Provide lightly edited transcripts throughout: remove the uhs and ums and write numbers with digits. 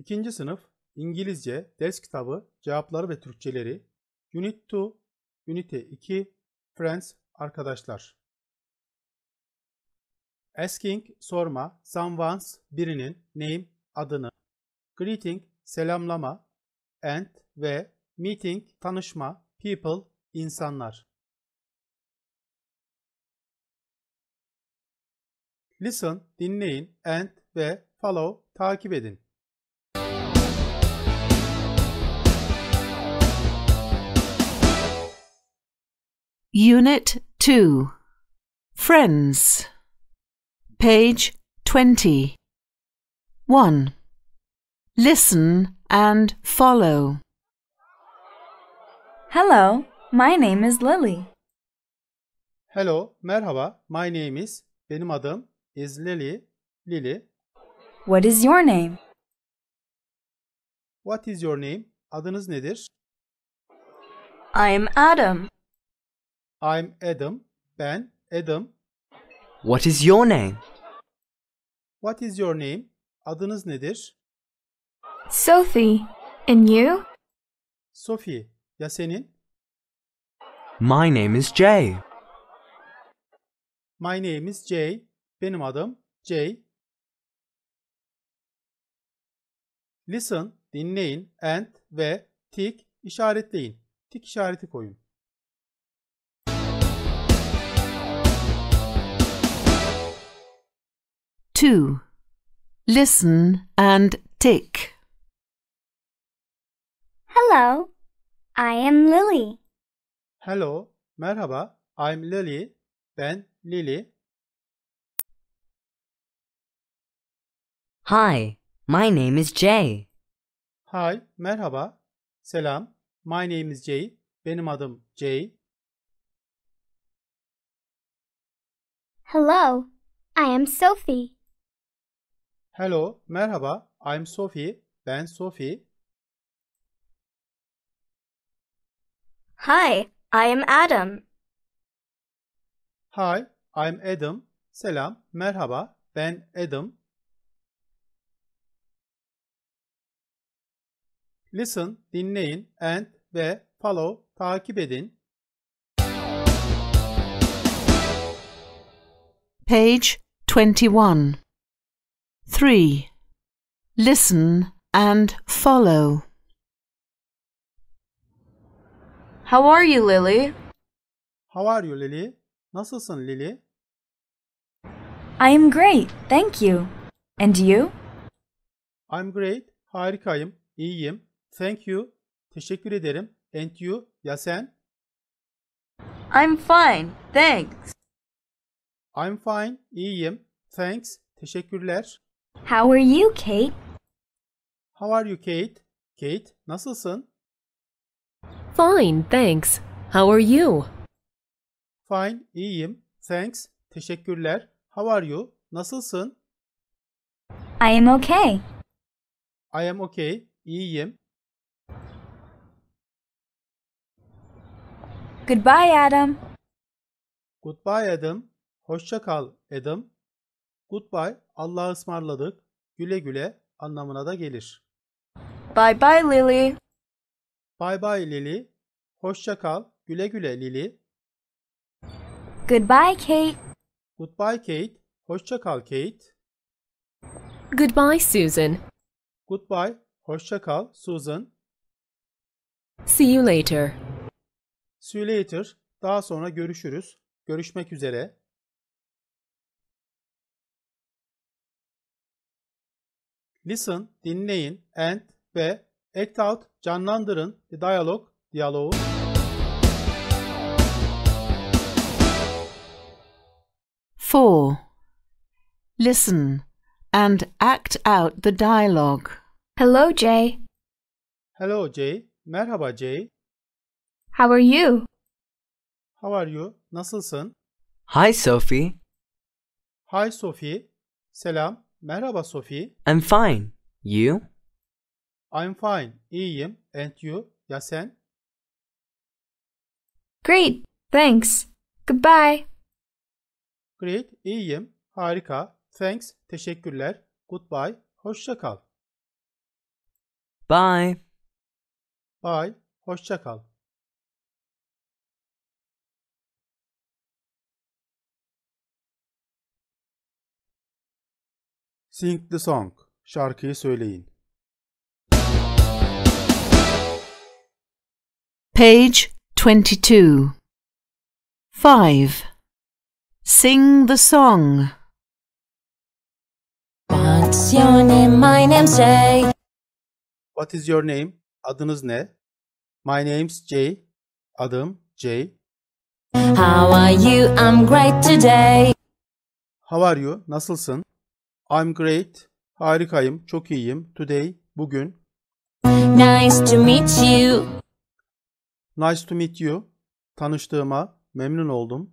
İkinci sınıf İngilizce ders kitabı cevapları ve Türkçeleri Unit 2, Ünite 2, Friends, arkadaşlar. Asking, sorma, someone's, birinin, name, adını, greeting, selamlama, and ve meeting, tanışma, people, insanlar. Listen, dinleyin, and ve follow, takip edin. Unit 2 Friends Page 20 1. Listen and follow. Hello, my name is Lily. Hello, merhaba, my name is, benim adım is Lily. What is your name? What is your name? Adınız nedir? I'm Adam. I'm Adam, ben Adam. What is your name? What is your name? Adınız nedir? Sophie. And you? Sophie, ya senin? My name is Jay. My name is Jay, benim adım Jay. Listen, dinleyin, and ve tick, işaretleyin. Tik işareti koyun. Two. Listen and tick. Hello, I am Lily. Hello, merhaba, I'm Lily, ben Lily. Hi, my name is Jay. Hi, merhaba, selam, my name is Jay, benim adım Jay. Hello, I am Sophie. Hello, merhaba, I'm Sophie, ben Sophie. Hi, I am Adam. Hi, I'm Adam, selam, merhaba, ben Adam. Listen, dinleyin, and ve follow, takip edin. Page 21 3. Listen and follow. How are you, Lily? How are you, Lily? Nasılsın, Lily? I am great, thank you. And you? I'm great, harikayım, iyiyim. Thank you, teşekkür ederim. And you, ya sen? I'm fine, thanks. I'm fine, iyiyim. Thanks, teşekkürler. How are you, Kate? How are you, Kate? Kate, nasılsın? Fine, thanks. How are you? Fine, iyiyim. Thanks, teşekkürler. How are you? Nasılsın? I am okay. I am okay, iyiyim. Goodbye, Adam. Goodbye, Adam. Hoşça kal, Adam. Goodbye, Allah'a ısmarladık. Güle güle anlamına da gelir. Bye bye, Lily. Bye bye, Lily. Hoşça kal, güle güle, Lily. Goodbye, Kate. Goodbye, Kate. Hoşça kal, Kate. Goodbye, Susan. Goodbye, hoşça kal, Susan. See you later. See you later. Daha sonra görüşürüz. Görüşmek üzere. Listen, dinleyin, and ve act out, canlandırın, diyaloğu. 4. Listen and act out the dialogue. Hello, Jay. Hello, Jay. Merhaba, Jay. How are you? How are you? Nasılsın? Hi, Sophie. Hi, Sophie. Selam. Merhaba, Sophie. I'm fine. You? I'm fine. İyiyim. And you? Ya sen? Great, thanks. Goodbye. Great. İyiyim. Harika. Thanks. Teşekkürler. Goodbye. Hoşça kal. Bye. Bye. Hoşça kal. Sing the song. Şarkıyı söyleyin. Page 22. 5. Sing the song. What's your name? My name's Jay. What is your name? Adınız ne? My name's Jay. Adım Jay. How are you? I'm great today. How are you? Nasılsın? I'm great. Harikayım. Çok iyiyim. Today. Bugün. Nice to meet you. Nice to meet you. Tanıştığıma memnun oldum.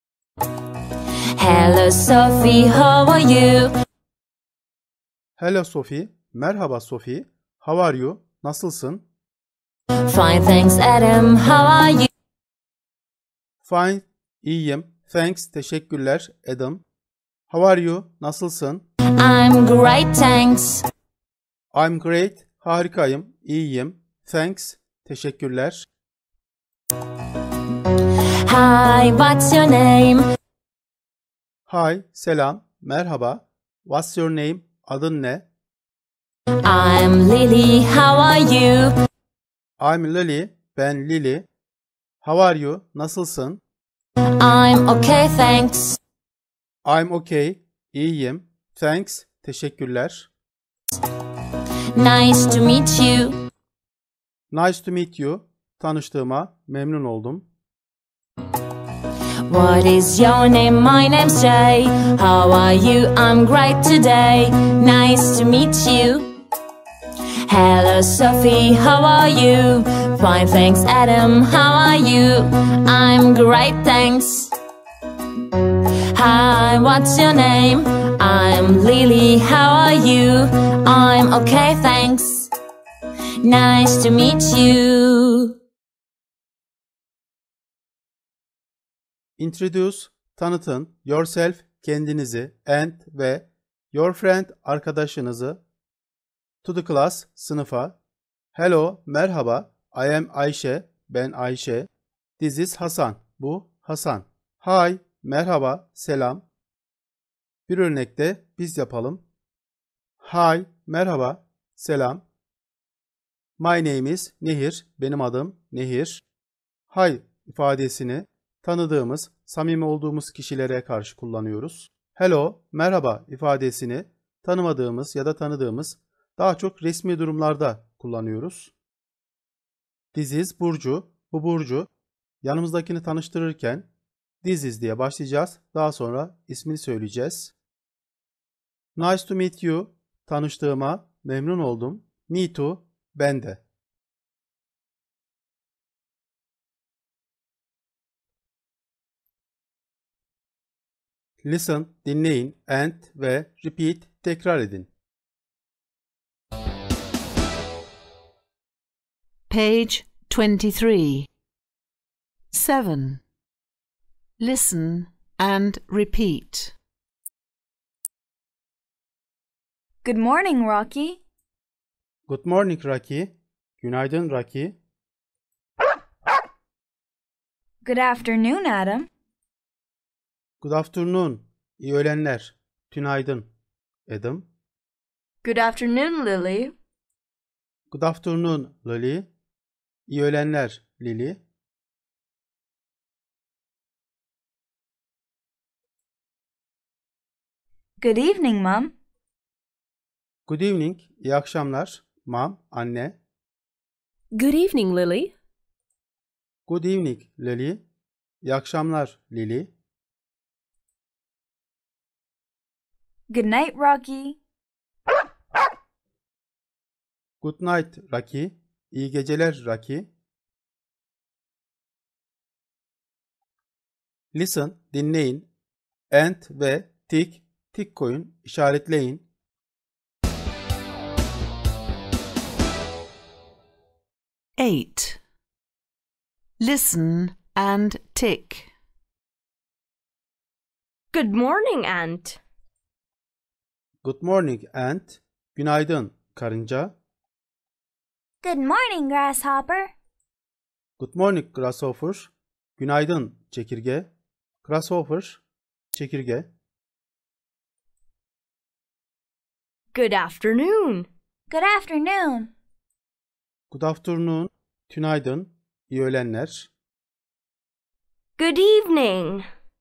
Hello, Sophie. How are you? Hello Sophie. Merhaba Sophie. How are you? Nasılsın? Fine, thanks, Adam. How are you? Fine. İyiyim. Thanks. Teşekkürler. Adam. How are you? Nasılsın? I'm great, thanks. I'm great. Harikayım. İyiyim. Thanks. Teşekkürler. Hi, what's your name? Hi. Selam. Merhaba. What's your name? Adın ne? I'm Lily. How are you? I'm Lily. Ben Lily. How are you? Nasılsın? I'm okay, thanks. I'm okay. İyiyim. Thanks. Teşekkürler. Nice to meet you. Nice to meet you. Tanıştığıma memnun oldum. What is your name? My name's Jay. How are you? I'm great today. Nice to meet you. Hello, Sophie. How are you? Fine, thanks, Adam. How are you? I'm great, thanks. Hi, what's your name? I'm Lily. How are you? I'm okay, thanks. Nice to meet you. Introduce, tanıtın, yourself, kendinizi, and ve your friend, arkadaşınızı, to the class, sınıfa. Hello, merhaba, I am Ayşe, ben Ayşe. This is Hasan, bu Hasan. Hi, merhaba, selam. Bir örnekte biz yapalım. Hi, merhaba, selam. My name is Nehir, benim adım Nehir. Hi ifadesini tanıdığımız, samimi olduğumuz kişilere karşı kullanıyoruz. Hello, merhaba ifadesini tanımadığımız ya da tanıdığımız daha çok resmi durumlarda kullanıyoruz. This is Burcu, bu Burcu. Yanımızdakini tanıştırırken this is diye başlayacağız. Daha sonra ismini söyleyeceğiz. Nice to meet you, tanıştığıma memnun oldum. Me too, ben de. Listen, dinleyin, and ve repeat, tekrar edin. Page 23. 7. Listen and repeat. Good morning, Rocky. Good morning Rocky. Günaydın Rocky. Good afternoon, Adam. Good afternoon. İyi öğlenler. Tünaydın. Adam. Good afternoon, Lily. Good afternoon Lily. İyi öğlenler Lily. Good evening, Mom. Good evening. İyi akşamlar. Mom, anne. Good evening, Lily. Good evening Lily. İyi akşamlar Lily. Good night, Rocky. Good night Rocky. İyi geceler Rocky. Listen, dinleyin. And ve tick, tick koyun, işaretleyin. Eight. Listen and tick. Good morning, Ant. Good morning ant. Günaydın karınca. Good morning, Grasshopper. Good morning grasshopper. Günaydın çekirge. Grasshopper, çekirge. Good afternoon. Good afternoon. Good afternoon, tünaydın, iyi öğlenler. Good evening.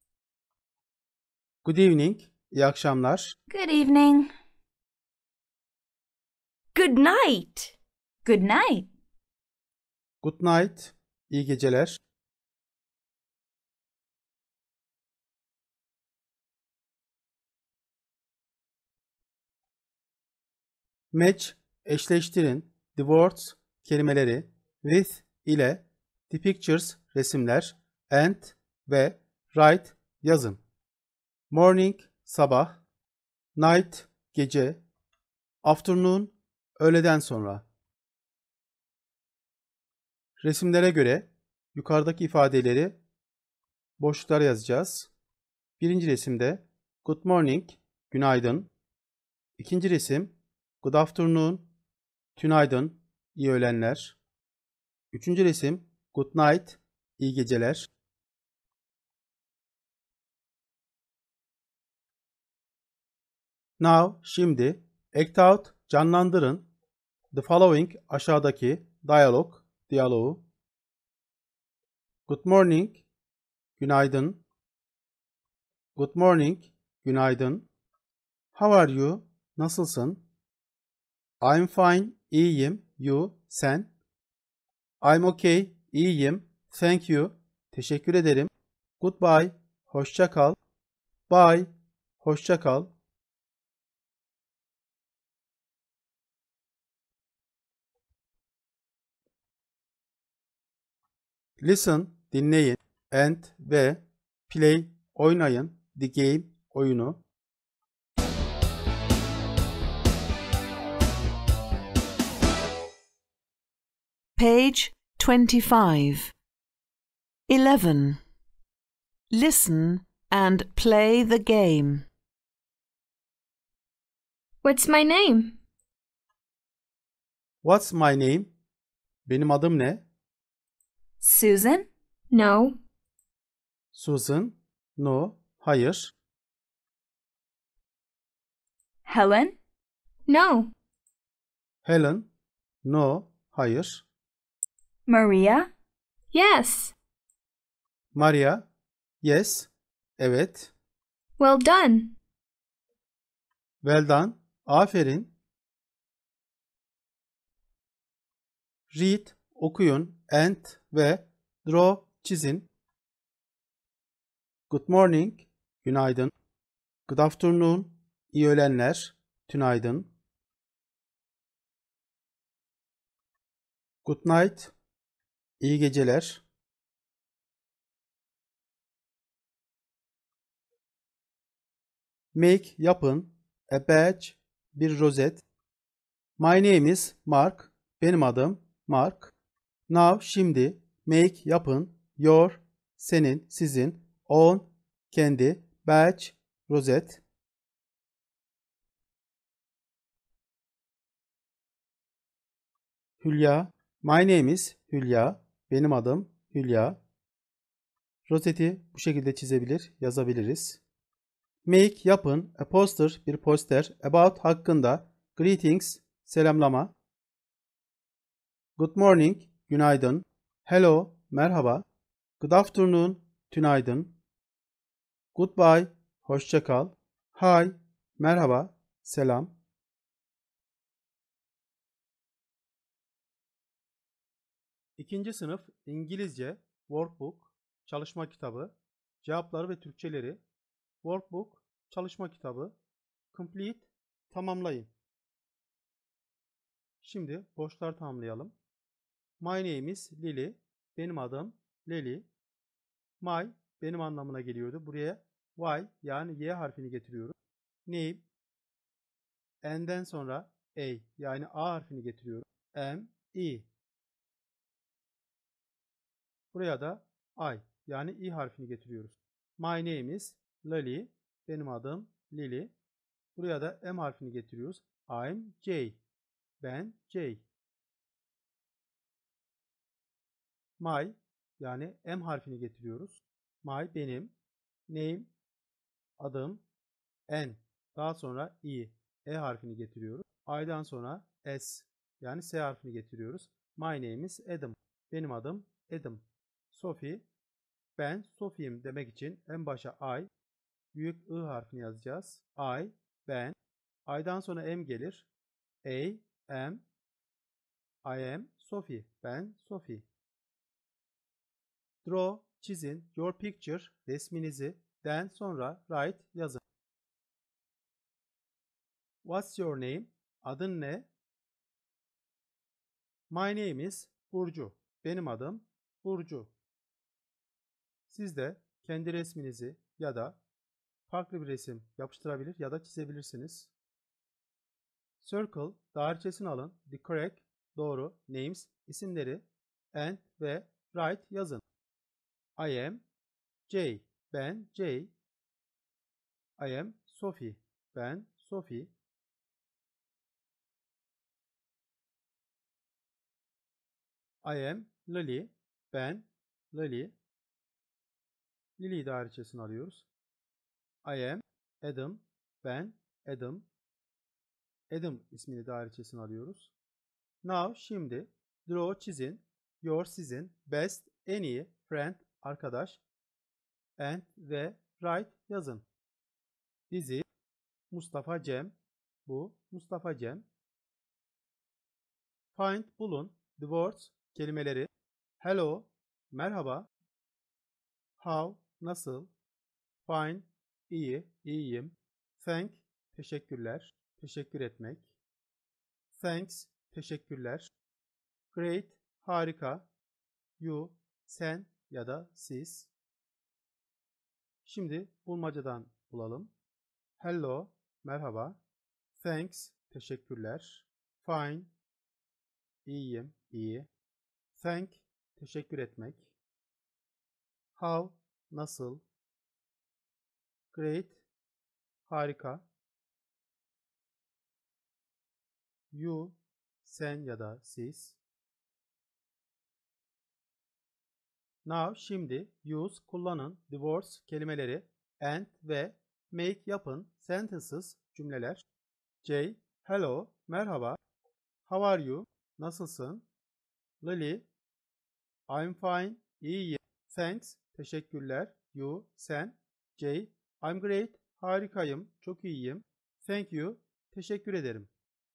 Good evening, iyi akşamlar. Good evening. Good night. Good night. Good night, iyi geceler. Match, eşleştirin, the words, kelimeleri, with ile, the pictures, resimler, and ve write, yazın. Morning, sabah, night, gece, afternoon, öğleden sonra. Resimlere göre yukarıdaki ifadeleri boşluklara yazacağız. Birinci resimde good morning, günaydın. İkinci resim good afternoon, tünaydın, iyi öğlenler. Üçüncü resim good night, iyi geceler. Now, şimdi, act out, canlandırın. The following, aşağıdaki, diyaloğu. Good morning, günaydın. Good morning, günaydın. How are you, nasılsın? I'm fine, iyiyim. You, sen? I'm okay, iyiyim. Thank you, teşekkür ederim. Goodbye, hoşça kal. Bye, hoşça kal. Listen, dinleyin, and ve play, oynayın, the game, oyunu. Page 25. 11. Listen and play the game. What's my name? What's my name? Benim adım ne? Susan? No. Susan? No. Hayır. Helen? No. Helen? No. Hayır. Maria? Yes. Maria? Yes. Evet. Well done. Well done. Aferin. Read, okuyun, and ve draw, çizin. Good morning, günaydın. Good afternoon, iyi öğlenler, tünaydın. Good night, iyi geceler. Make, yapın, a badge, bir rozet. My name is Mark, benim adım Mark. Now, şimdi, make, yapın, your, senin, sizin, own, kendi, badge, rozet. Hülya, my name is Hülya, benim adım Hülya. Rozeti bu şekilde çizebilir, yazabiliriz. Make, yapın, a poster, bir poster, about, hakkında, greetings, selamlama. Good morning, günaydın. Hello, merhaba. Good afternoon, tünaydın. Goodbye, hoşça kal. Hi, merhaba, selam. İkinci sınıf İngilizce workbook, çalışma kitabı, cevapları ve Türkçeleri, workbook, çalışma kitabı, complete, tamamlayın. Şimdi boşlar tamamlayalım. My name is Lily, benim adım Lily. My, benim anlamına geliyordu. Buraya Y yani Y harfini getiriyorum. Name, N'den sonra A yani A harfini getiriyorum. M, E. Buraya da I yani I harfini getiriyoruz. My name is Lily, benim adım Lily. Buraya da M harfini getiriyoruz. I'm J, ben J. My yani M harfini getiriyoruz. My benim. Name adım. N daha sonra E harfini getiriyoruz. I'dan sonra S yani S harfini getiriyoruz. My name is Adam. Benim adım Adam. Sophie. Ben Sophie'yim demek için en başa I, büyük I harfini yazacağız. Ben. I'dan sonra M gelir. I am Sophie. Ben Sophie. Draw, çizin, your picture, resminizi, then sonra write, yazın. What's your name? Adın ne? My name is Burcu. Benim adım Burcu. Siz de kendi resminizi ya da farklı bir resim yapıştırabilir ya da çizebilirsiniz. Circle, daireçesini alın. The correct, doğru, names, isimleri, and ve write, yazın. I am J. Ben J. I am Sophie. Ben Sophie. I am Lily. Ben Lily. Lily daireçesini alıyoruz. I am Adam. Ben Adam. Adam ismini daireçesini alıyoruz. Now, şimdi, draw, çizin, your, sizin, best, en iyi, friend, arkadaş, and ve write, yazın. Dizi, Mustafa Cem, bu Mustafa Cem. Find, bulun, the words, kelimeleri. Hello, merhaba. How, nasıl. Fine, iyi, iyiyim. Thank, teşekkürler, teşekkür etmek. Thanks, teşekkürler. Great, harika. You, sen ya da siz. Şimdi bulmacadan bulalım. Hello, merhaba. Thanks, teşekkürler. Fine, iyiyim, iyi. Thank, teşekkür etmek. How, nasıl. Great, harika. You, sen ya da siz. Now, şimdi, use, kullanın, the words, kelimeleri, and ve make, yapın, sentences, cümleler. J, hello, merhaba. How are you? Nasılsın? Lily, I'm fine, iyiyim. Thanks, teşekkürler. You, sen. J, I'm great, harikayım, çok iyiyim. Thank you, teşekkür ederim.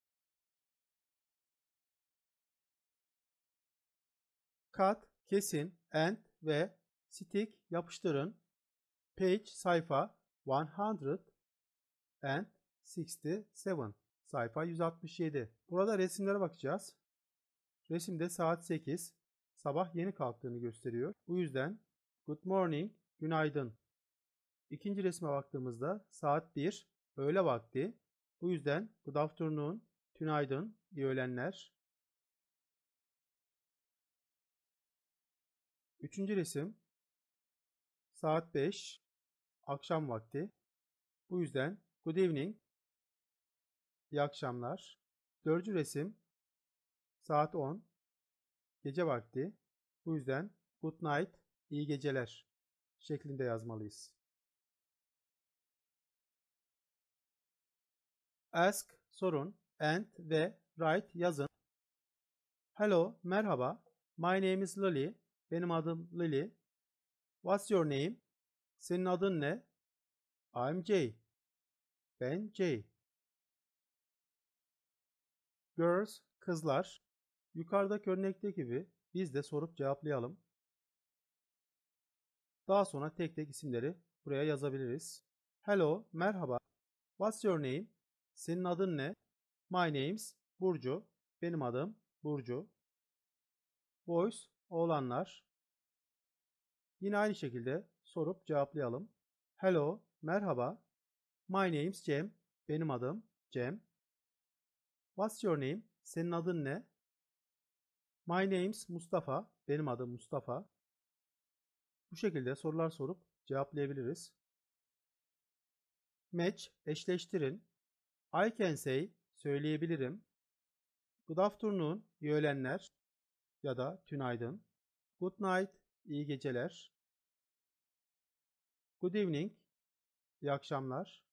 Cut, kesin, and ve stick, yapıştırın. Page, sayfa 167. Sayfa 167. Burada resimlere bakacağız. Resimde saat 8. Sabah yeni kalktığını gösteriyor. Bu yüzden good morning, günaydın. İkinci resme baktığımızda saat 1, öğle vakti. Bu yüzden good afternoon, tünaydın, iyi öğlenler. Üçüncü resim saat 5, akşam vakti. Bu yüzden good evening, iyi akşamlar. Dördüncü resim saat 10, gece vakti. Bu yüzden good night, iyi geceler şeklinde yazmalıyız. Ask, sorun, and ve write, yazın. Hello, merhaba. My name is Lily. Benim adım Lily. What's your name? Senin adın ne? I'm Jay. Ben Jay. Girls, kızlar. Yukarıdaki örnekteki gibi biz de sorup cevaplayalım. Daha sonra tek tek isimleri buraya yazabiliriz. Hello, merhaba. What's your name? Senin adın ne? My name's Burcu. Benim adım Burcu. Boys, oğlanlar. Yine aynı şekilde sorup cevaplayalım. Hello, merhaba. My name's Cem. Benim adım Cem. What's your name? Senin adın ne? My name's Mustafa. Benim adım Mustafa. Bu şekilde sorular sorup cevaplayabiliriz. Match, eşleştirin. I can say, söyleyebilirim. Good afternoon, iyi öğlenler ya da tünaydın. Good night, iyi geceler. Good evening, iyi akşamlar.